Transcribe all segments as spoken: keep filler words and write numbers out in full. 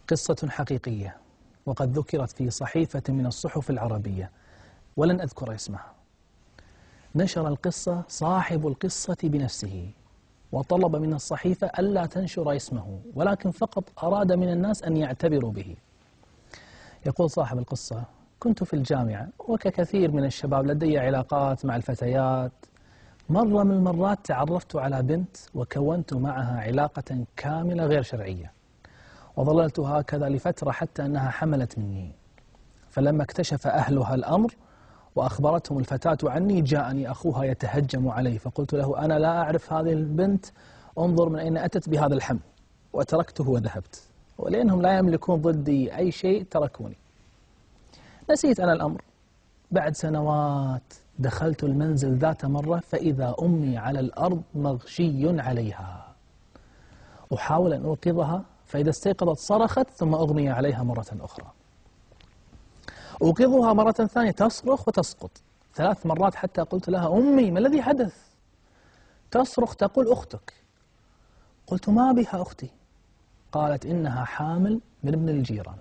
قصة حقيقية وقد ذكرت في صحيفة من الصحف العربية ولن أذكر اسمها. نشر القصة صاحب القصة بنفسه وطلب من الصحيفة ألا تنشر اسمه، ولكن فقط أراد من الناس أن يعتبروا به. يقول صاحب القصة: كنت في الجامعة وككثير من الشباب لدي علاقات مع الفتيات. مرة من المرات تعرفت على بنت وكونت معها علاقة كاملة غير شرعية، وظللت هكذا لفترة حتى أنها حملت مني. فلما اكتشف أهلها الأمر وأخبرتهم الفتاة عني، جاءني أخوها يتهجم علي، فقلت له: أنا لا أعرف هذه البنت، انظر من أين أتت بهذا الحمل. وتركته وذهبت، ولأنهم لا يملكون ضدي أي شيء تركوني. نسيت أنا الأمر. بعد سنوات دخلت المنزل ذات مرة فإذا أمي على الأرض مغشي عليها، أحاول أن أوقظها، فإذا استيقظت صرخت ثم أغمي عليها مرة أخرى. أوقظها مرة ثانية تصرخ وتسقط ثلاث مرات حتى قلت لها: أمي ما الذي حدث؟ تصرخ تقول: أختك. قلت: ما بها أختي؟ قالت: إنها حامل من ابن الجيران.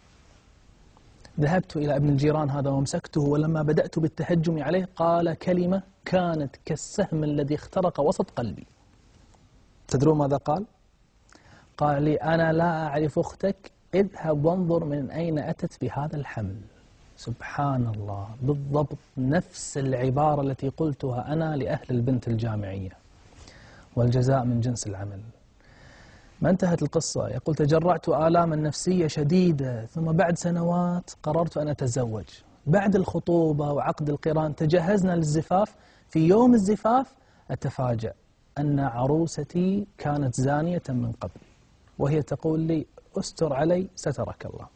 ذهبت إلى ابن الجيران هذا ومسكته، ولما بدأت بالتهجم عليه قال كلمة كانت كالسهم الذي اخترق وسط قلبي. تدرون ماذا قال؟ قال لي: أنا لا أعرف أختك، اذهب وانظر من أين أتت بهذا الحمل. سبحان الله، بالضبط نفس العبارة التي قلتها أنا لأهل البنت الجامعية. والجزاء من جنس العمل. ما انتهت القصة. يقول: تجرعت آلاما نفسية شديدة، ثم بعد سنوات قررت أن أتزوج. بعد الخطوبة وعقد القران تجهزنا للزفاف. في يوم الزفاف أتفاجأ أن عروستي كانت زانية من قبل، وهي تقول لي: استر علي سترك الله.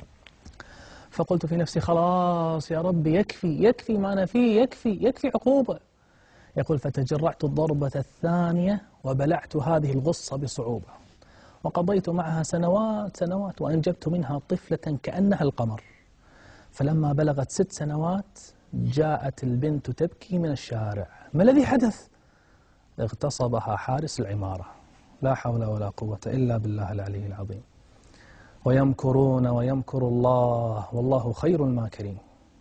فقلت في نفسي: خلاص يا ربي، يكفي يكفي ما أنا فيه، يكفي يكفي عقوبة. يقول: فتجرعت الضربة الثانية وبلعت هذه الغصة بصعوبة، وقضيت معها سنوات سنوات وأنجبت منها طفلة كأنها القمر. فلما بلغت ست سنوات جاءت البنت تبكي من الشارع. ما الذي حدث؟ اغتصبها حارس العمارة. لا حول ولا قوة إلا بالله العلي العظيم. ويمكرون ويمكر الله والله خير الماكرين.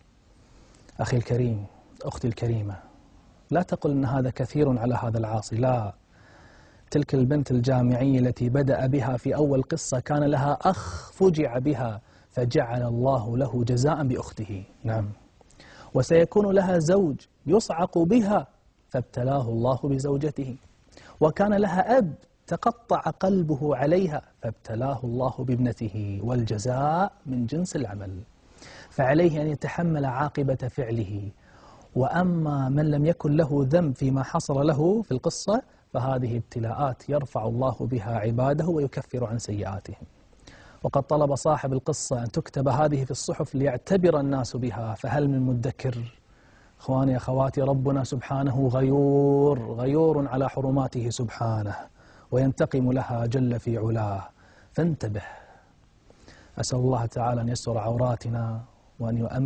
أخي الكريم، أختي الكريمة، لا تقل أن هذا كثير على هذا العاصي، لا. تلك البنت الجامعية التي بدأ بها في أول قصة كان لها أخ فجع بها فجعل الله له جزاء بأخته. نعم. وسيكون لها زوج يصعق بها فابتلاه الله بزوجته. وكان لها أب تقطع قلبه عليها فابتلاه الله بابنته. والجزاء من جنس العمل. فعليه أن يتحمل عاقبة فعله. وأما من لم يكن له ذنب فيما حصل له في القصة فهذه ابتلاءات يرفع الله بها عباده ويكفر عن سيئاتهم. وقد طلب صاحب القصة أن تكتب هذه في الصحف ليعتبر الناس بها، فهل من مدكر؟ إخواني أخواتي، ربنا سبحانه غيور غيور على حرماته سبحانه، وينتقم لها جل في علاه، فانتبه. أسأل الله تعالى أن يستر عوراتنا وأن يؤمن